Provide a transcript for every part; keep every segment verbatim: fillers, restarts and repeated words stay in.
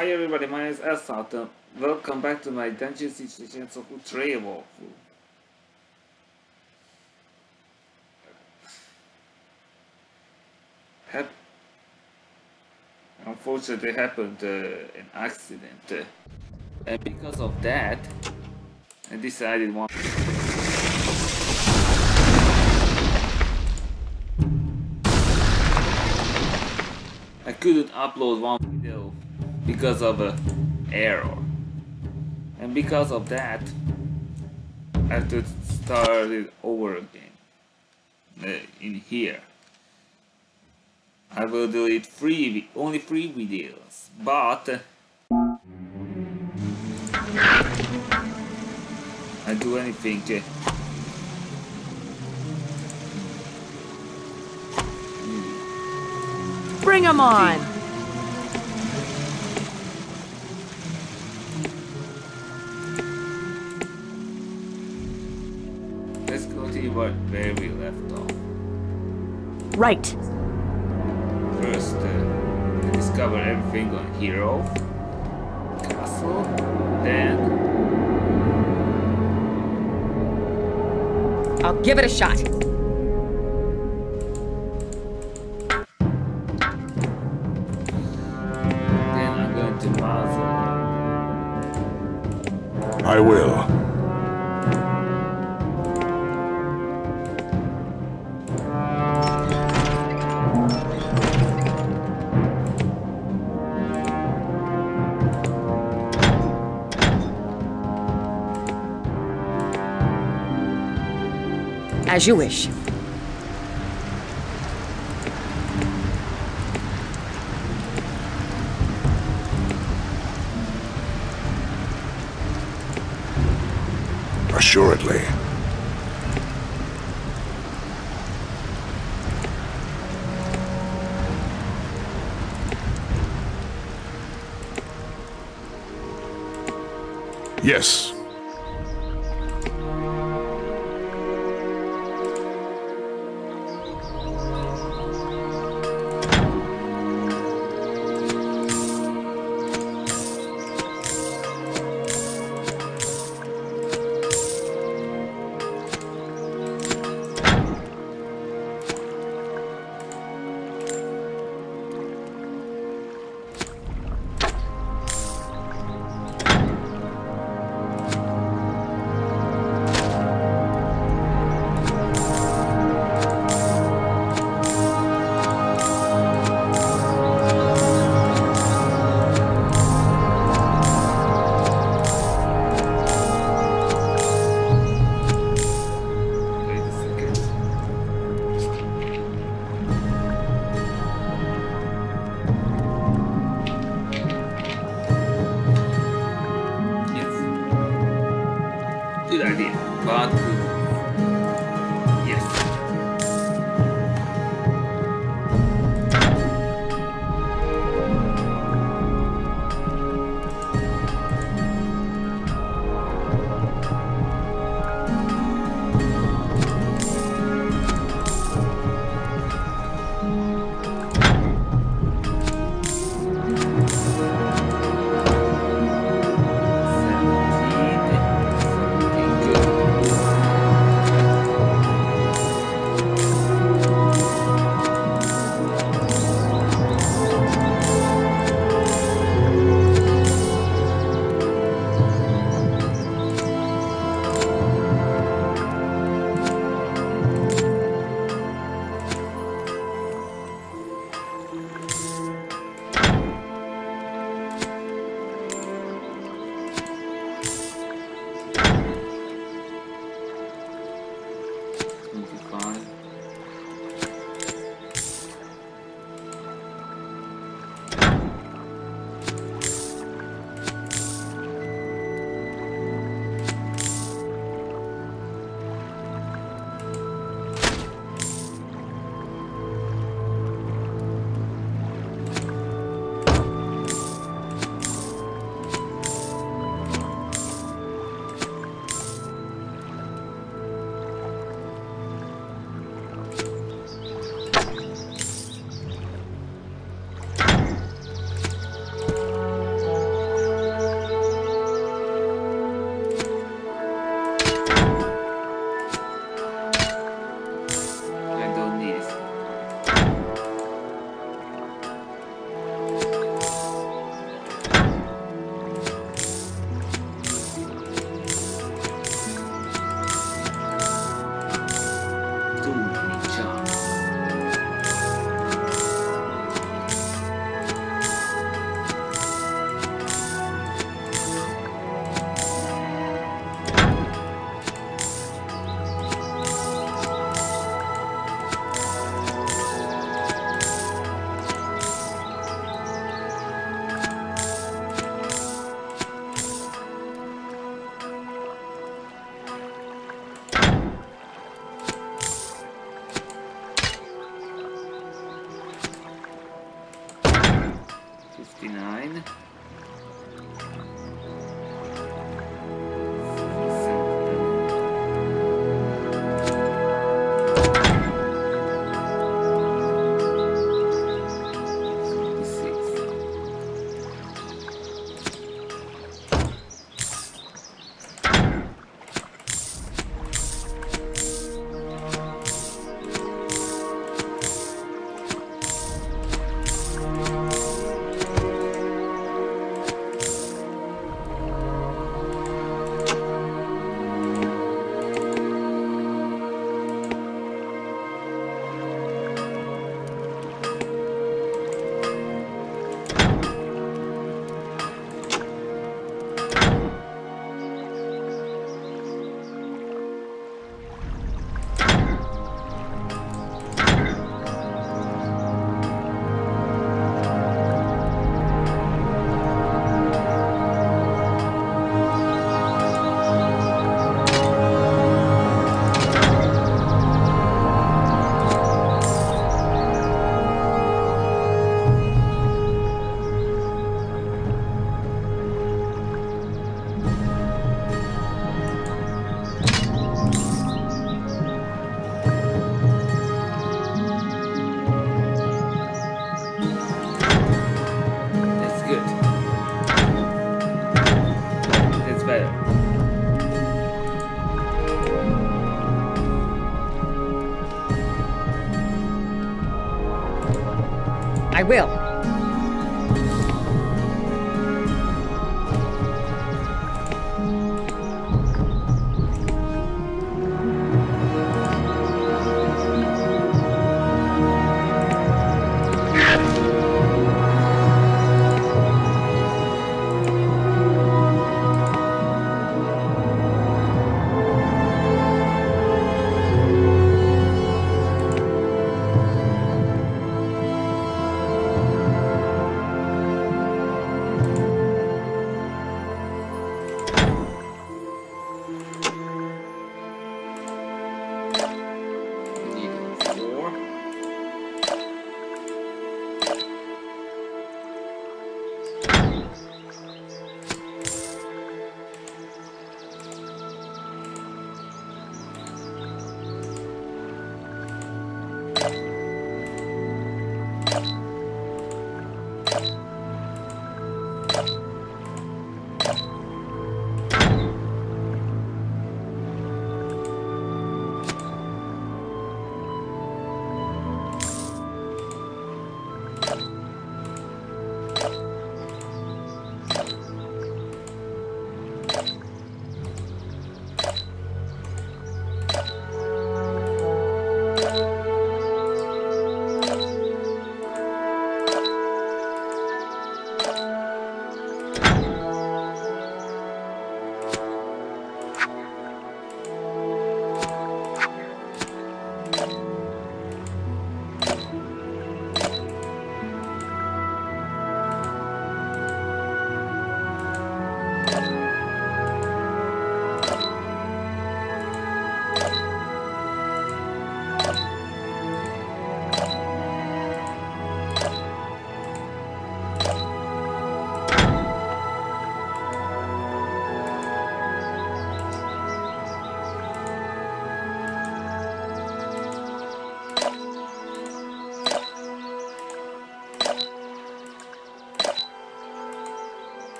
Hi everybody, my name is Asat. Uh, welcome back to my Dungeon Situations of Trail walkthrough. Hap Unfortunately happened uh, an accident, uh, and because of that, I decided one. I couldn't upload one video because of a error, and because of that, I have to start it over again uh, in here. I will delete free, only free videos, but uh, I do anything. Uh, Bring 'em on! Let's continue where we left off. Right. First, uh, I discover everything on Hero Castle, then I'll give it a shot. then I'm going to Mausoleum. I will. As you wish. Assuredly. Yes. fifty-nine. I will.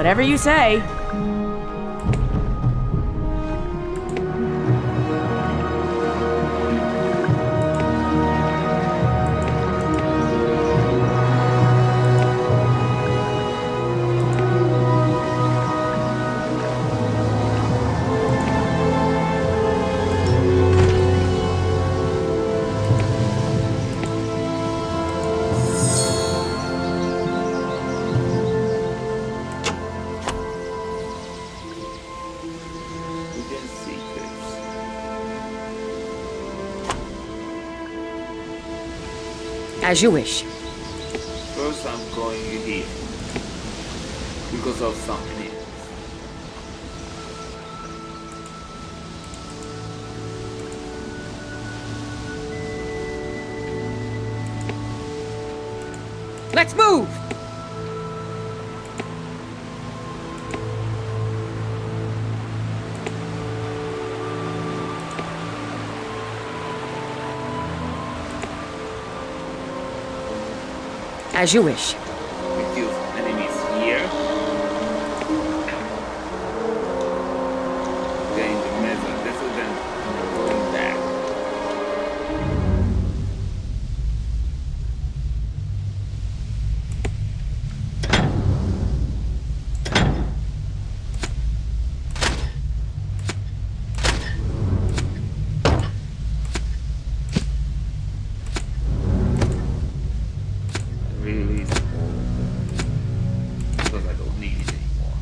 Whatever you say. As you wish. First I'm going here because of something else. Let's move! As you wish. We kill enemies here. Then in the middle, this is then going back. Release all because I don't need it anymore.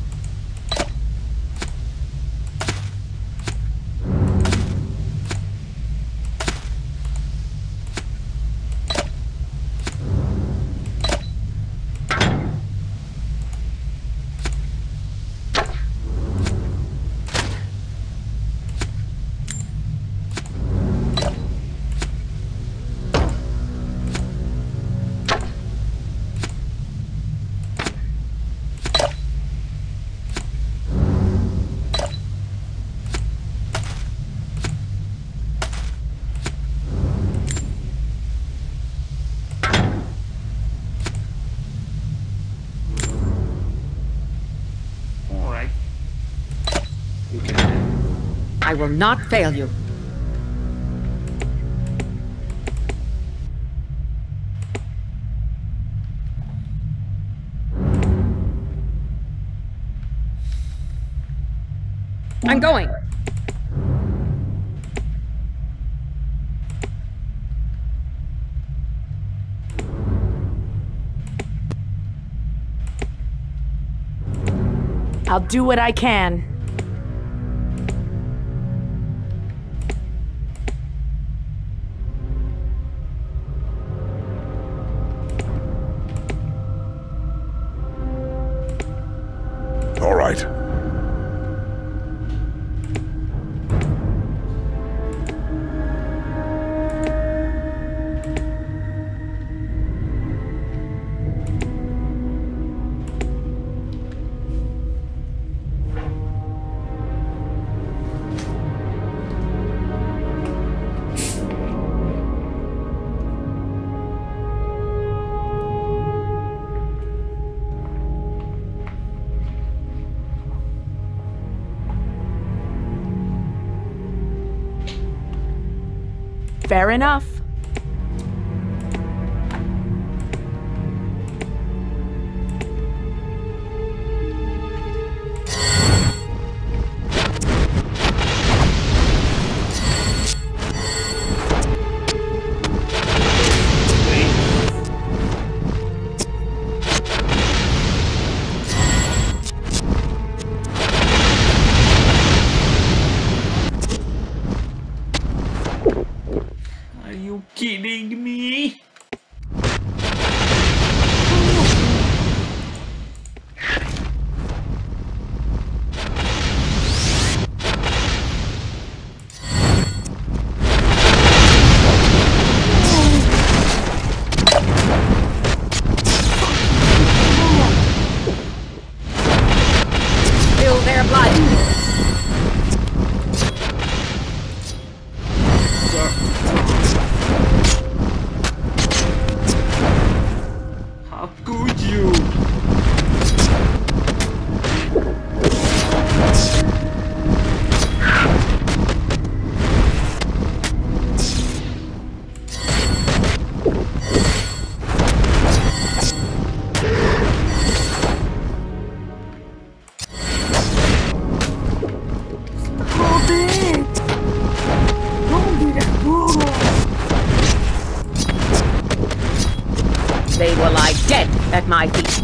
I will not fail you. I'm going. I'll do what I can. All right. Fair enough. Are you kidding me? Spill their blood. How could you? my feet.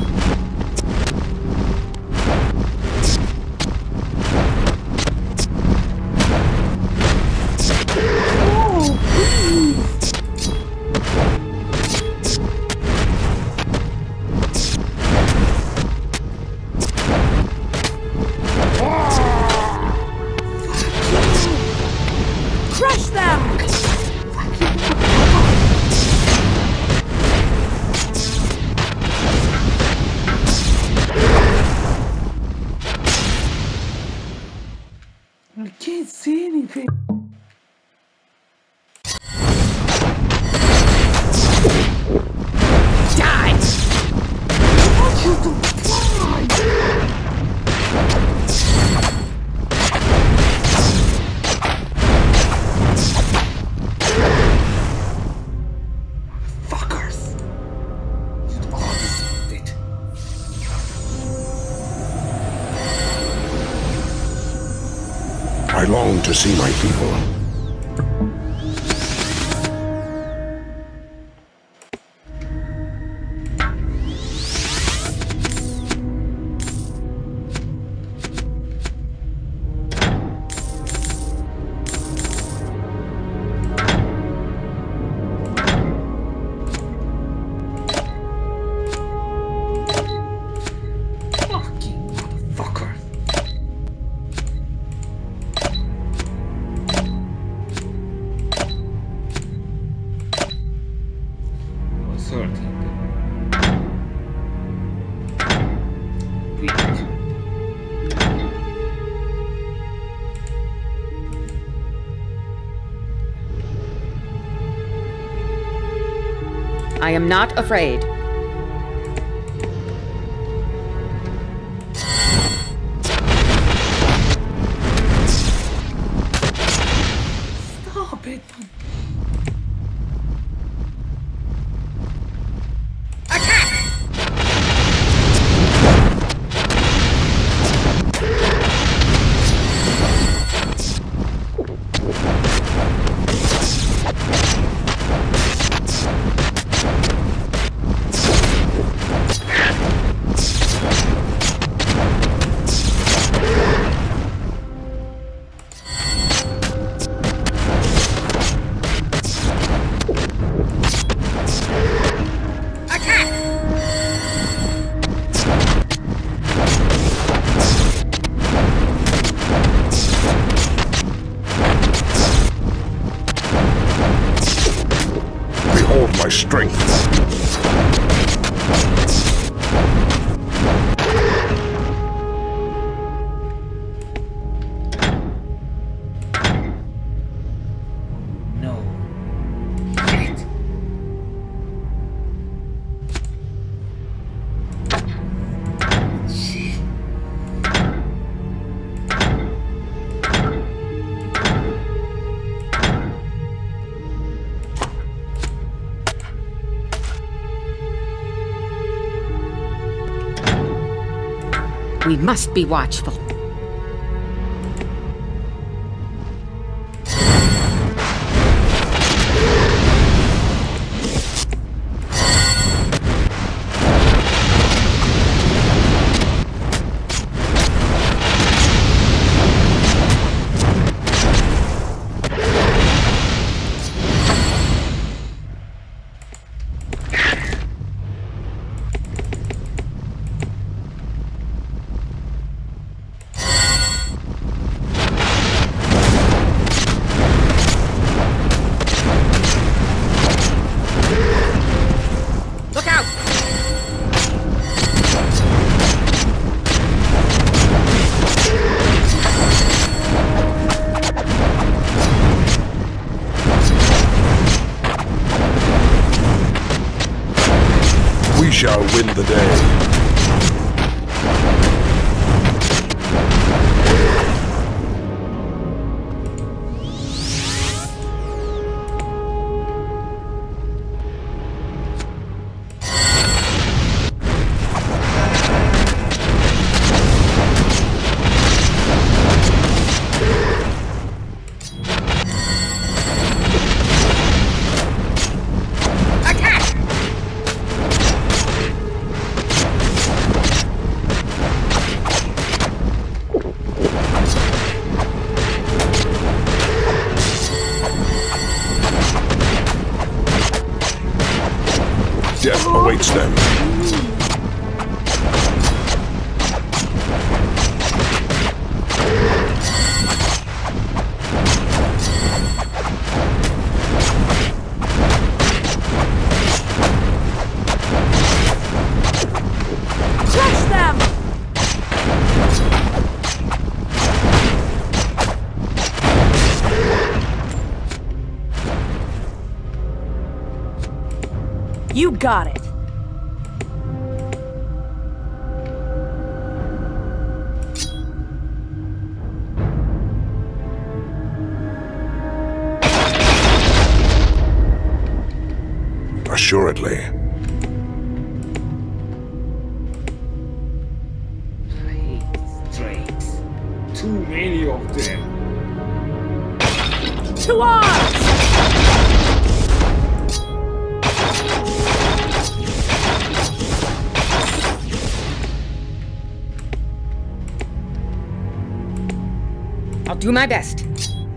Crush them! I can't see anything. Die! I want you to fly! Fuckers! You all deserved it. I long to see my people. Fucking motherfucker. Was hurting them. Weak. I am not afraid. Stop it. Behold my strength. No. Shit. Shit. We must be watchful. Look out! We shall win the day. awaits them. Crush them! You got it. Assuredly. I hate these drakes. Too many of them. To arms! I'll do my best.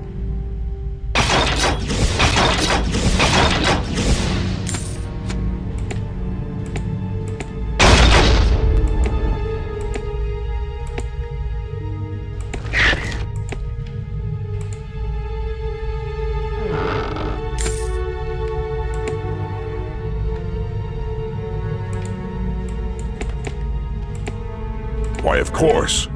Why, of course.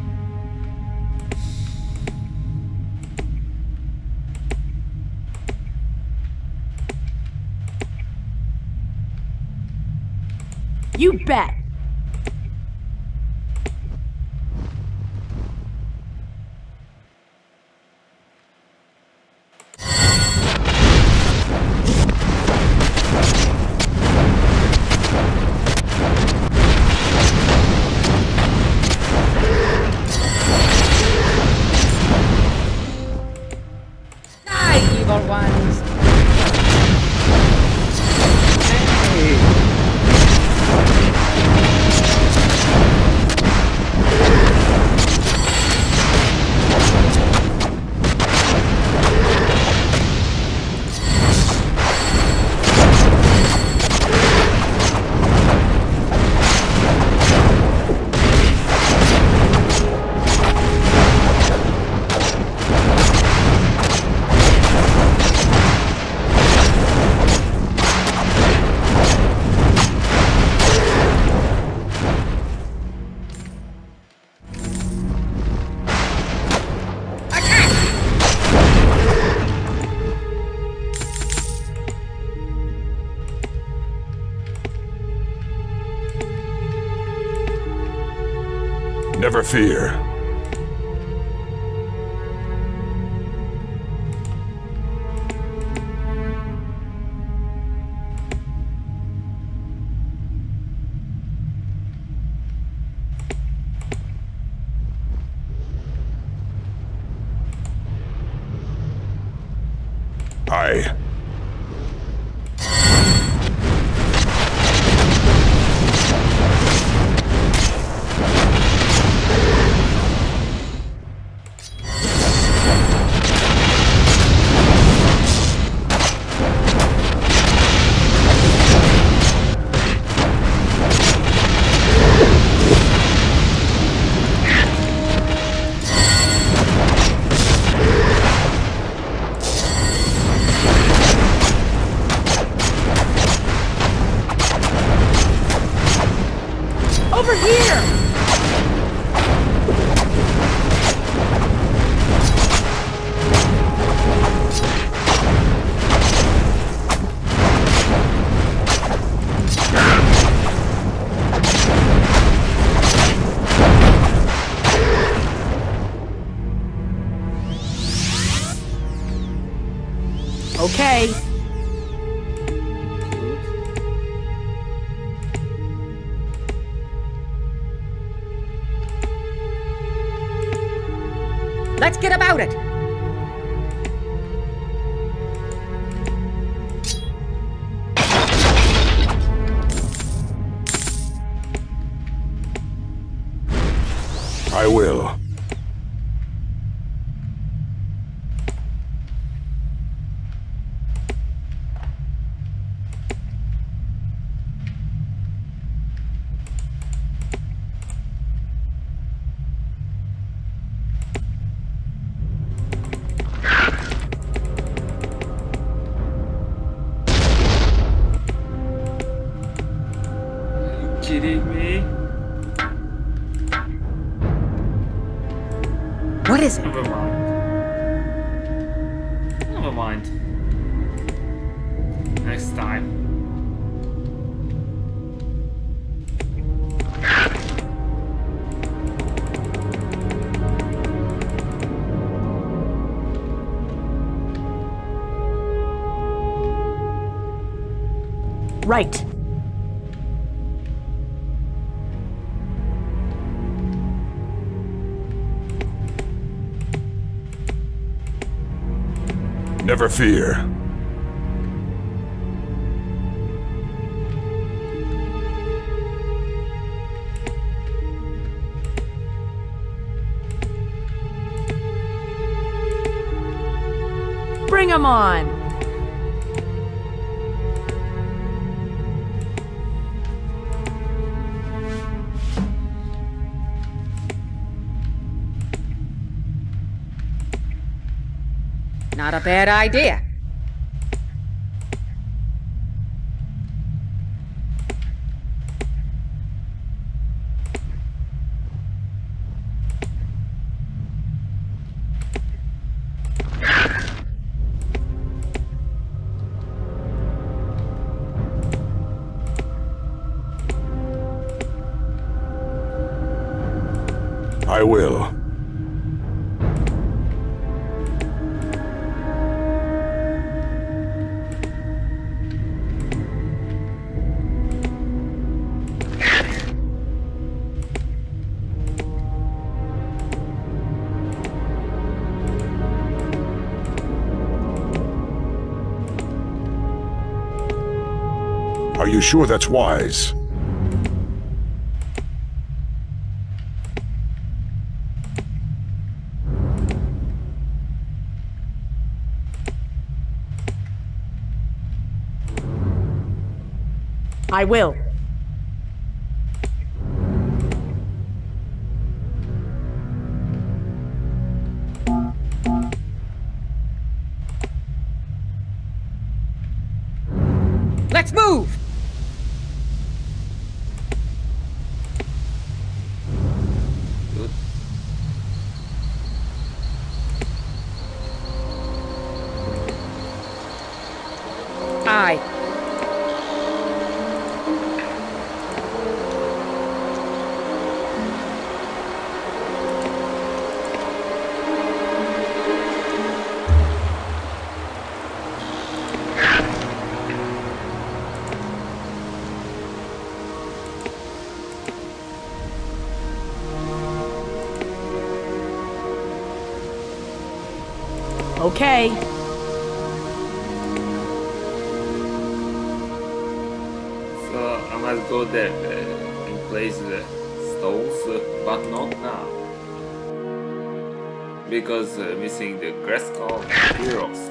You bet. Die, evil ones. Never fear. I... Over here! Okay. Let's get about it! I will. is it? Never mind. Never mind. Next time. Right. Never fear. Bring 'em on. Not a bad idea. I will. Are you sure that's wise? I will. Let's move! Good. Aye. Okay. So I must go there uh, and place the stones, uh, but not now. Because uh, missing the Grayskull Heroes.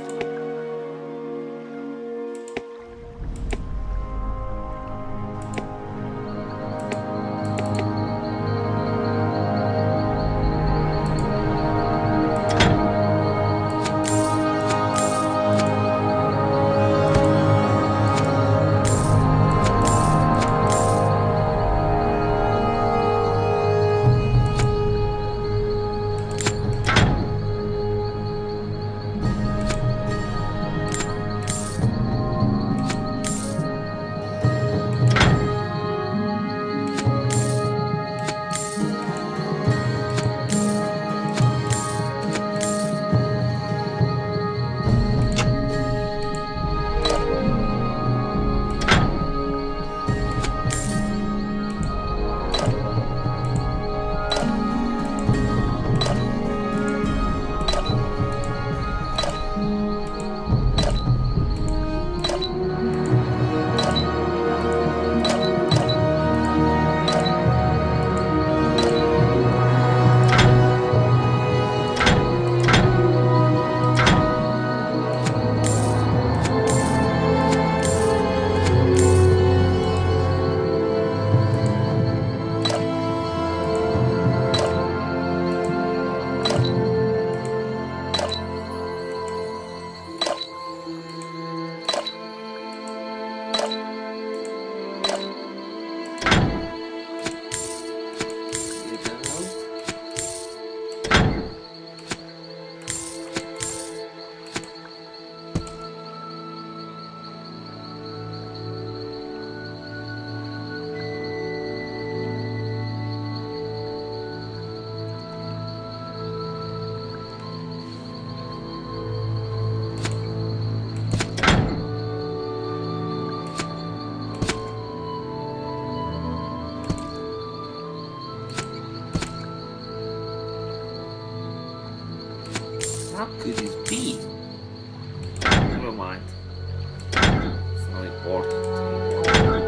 How could this be? Never mind. It's not important anymore.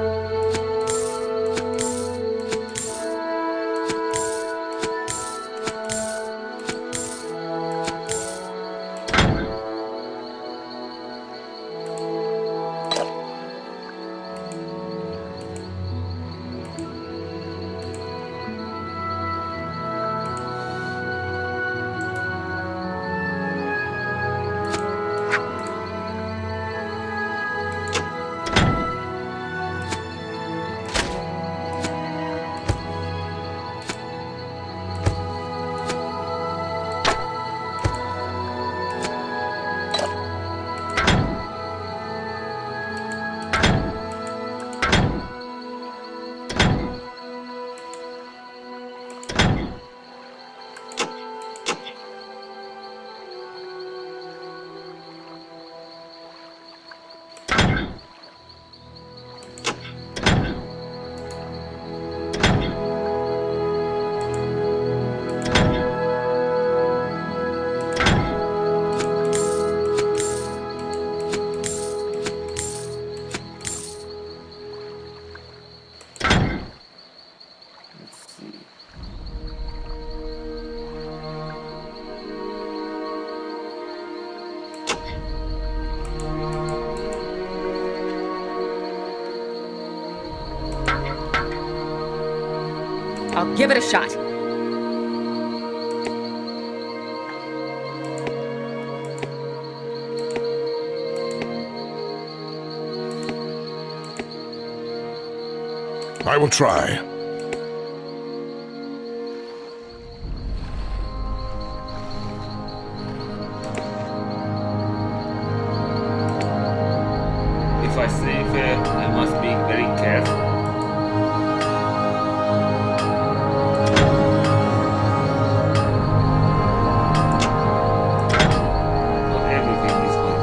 I'll give it a shot. I will try. If I save it, I must be very careful. Not everything is good.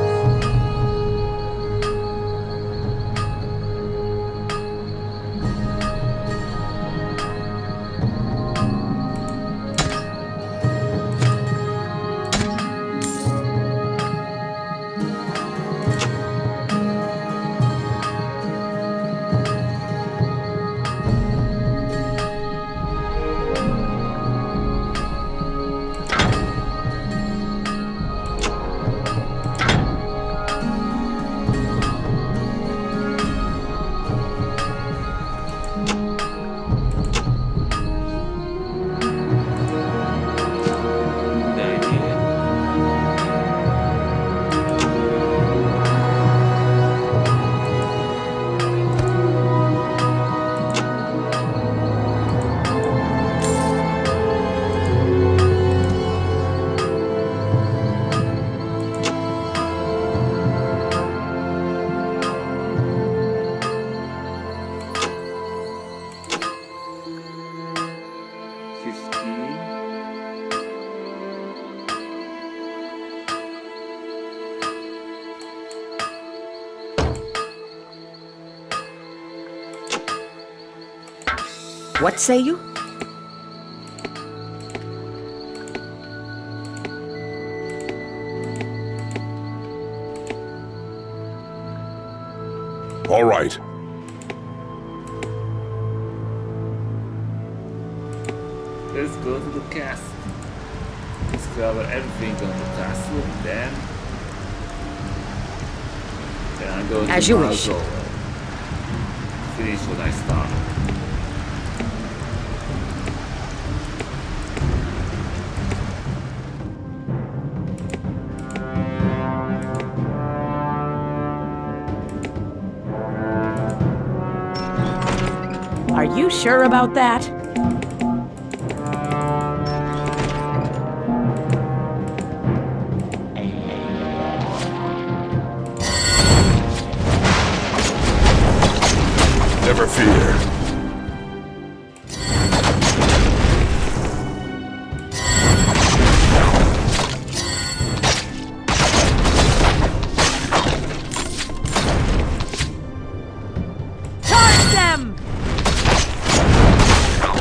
What say you? All right. Let's go to the castle. Discover everything on the castle, and then then I go to As you wish. Malzo and finish what I started. Are you sure about that? Never fear. Charge them!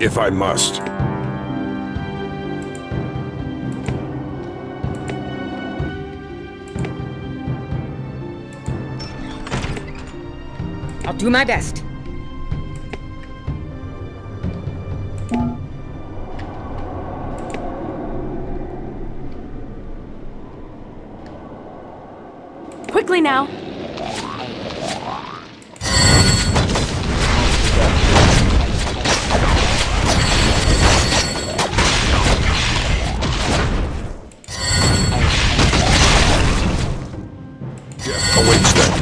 if I must. I'll do my best. Quickly now. Death awaits them.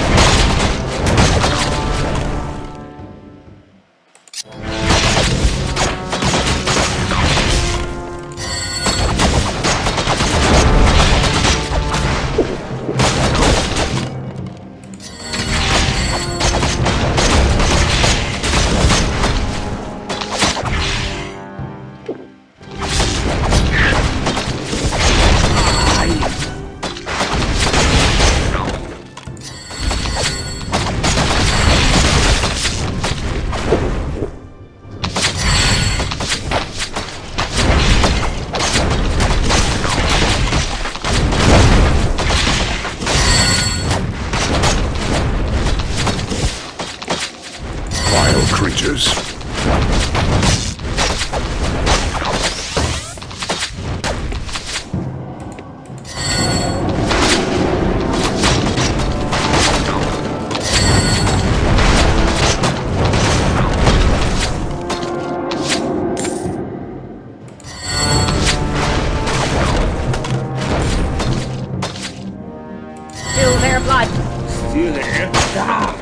Creatures. Still their blood. Still there? Ah.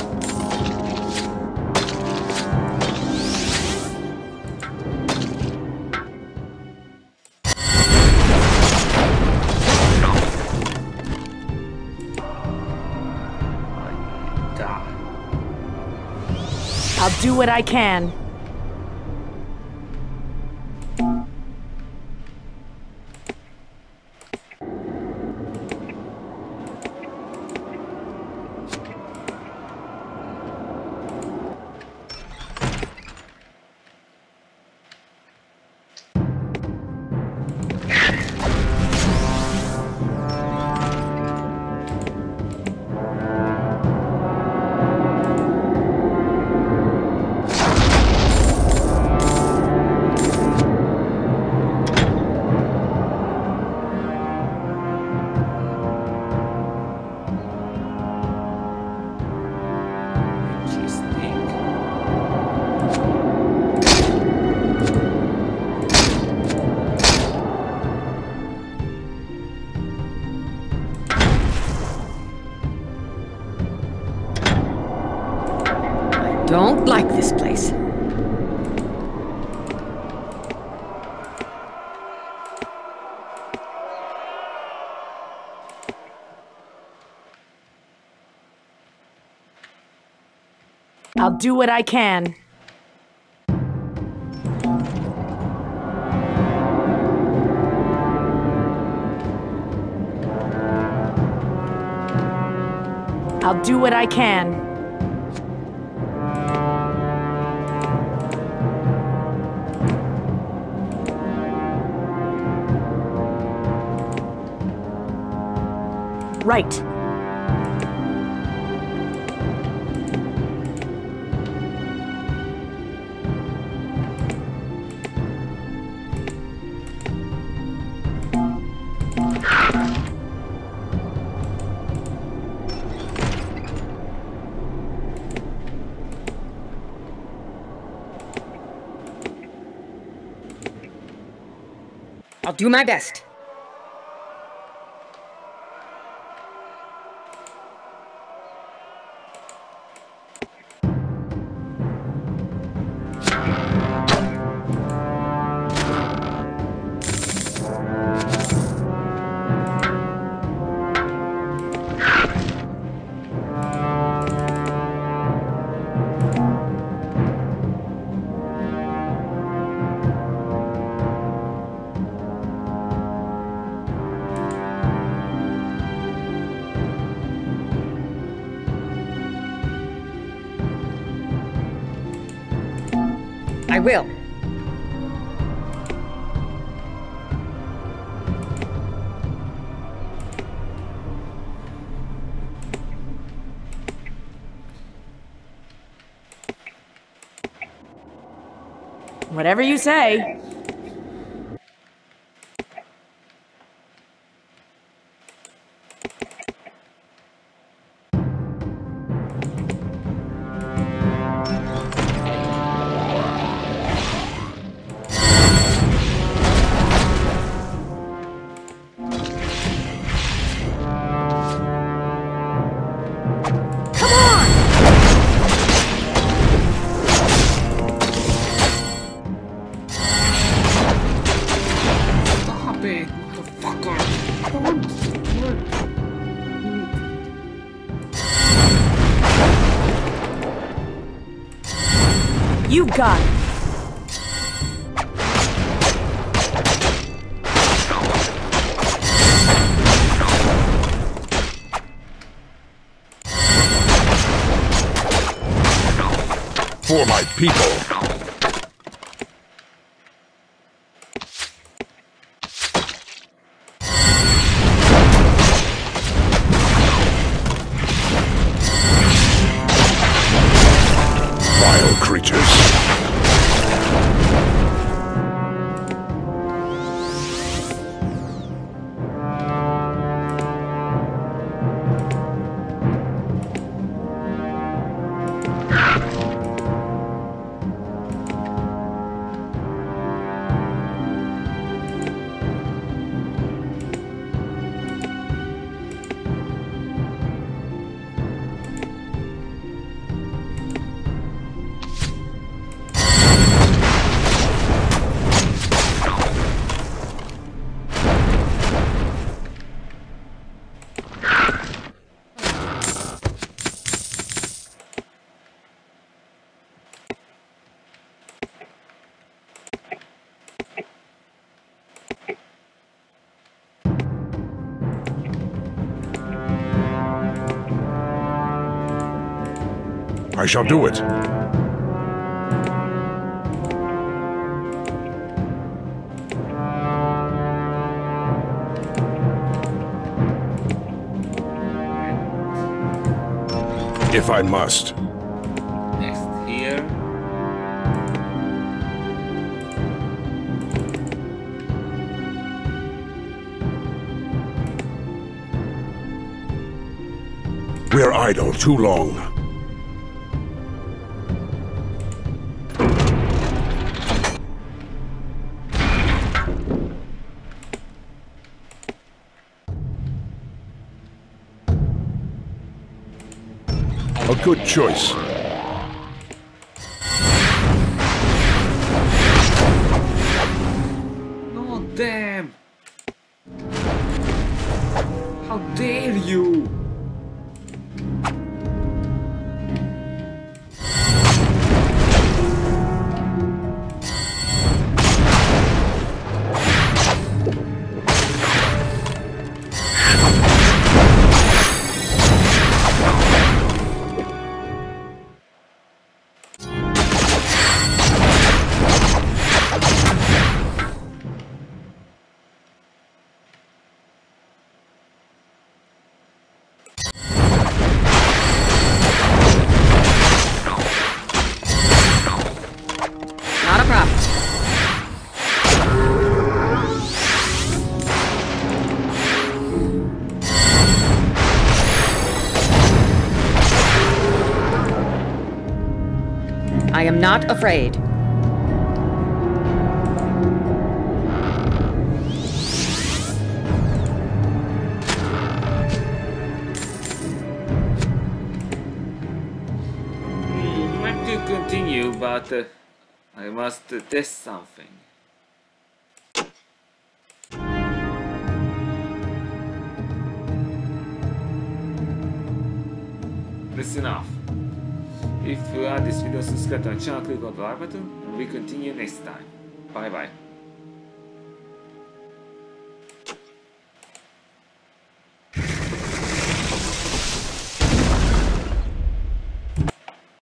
I'll do what I can. Don't like this place. I'll do what I can. I'll do what I can. Right. I'll do my best. will. Whatever you say. You got it. For my people. Vile creatures. I shall do it. If I must. Next here. We're idle too long. A good choice. Oh, damn! How dare you! Not a problem. I am not afraid. Hmm, want to continue, but uh, I must uh, test something. That's enough. If you like this video, subscribe to our channel, click on the like button, and we continue next time. Bye bye.